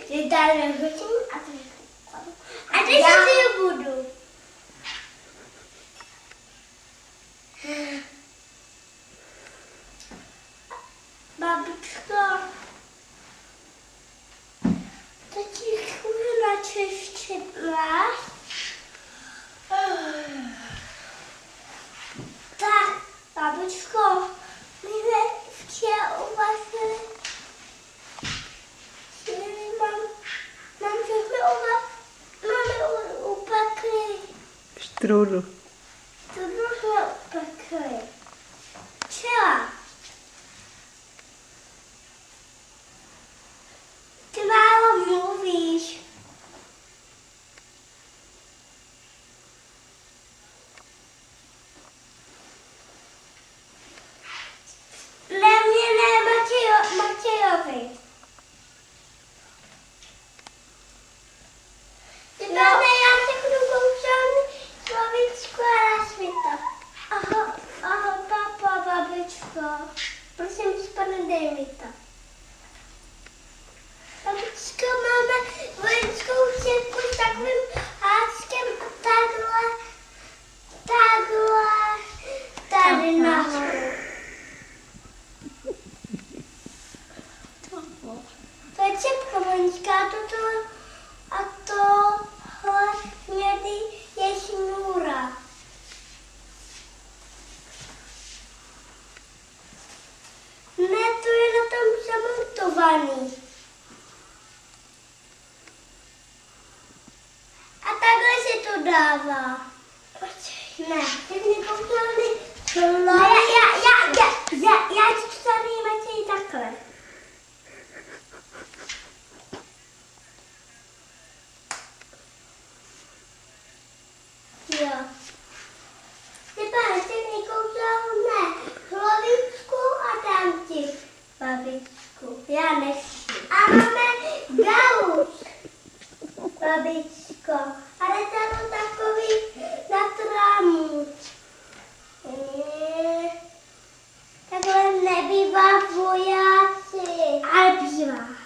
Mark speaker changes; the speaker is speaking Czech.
Speaker 1: Že tady rozhodím a to kladu. A teď já si budu. Babičko, teď jich na češtidla. Tak, babičko, my jsme včera uvařili. Mám všechny upekli.
Speaker 2: Štrůdl.
Speaker 1: Štrůdl jsme upekli. Včera. Ty málo mluvíš. Matějovi. Já se budu kouknout slovíčko a na světa. Ahoj, papa, babičko. Prosím, pane, dej mi to. Babičko, máme vojenskou štěpku s takovým háčkem takhle, tady nahoru. To je čepka vojenská, a tohle hnědý je šňůra. Ne, to je na tom zamontovaný. A takhle se to dává. Ne, ty mě kouknuli. Já ti tady Matěj takhle. Jo. Pane, ty mi kouknul, ne, hlovičku a dám ti babičku. Já nechci. A máme gaus, babičko. Ale tam takový na trámu. Takhle nebývá vojáci. Ale bývá.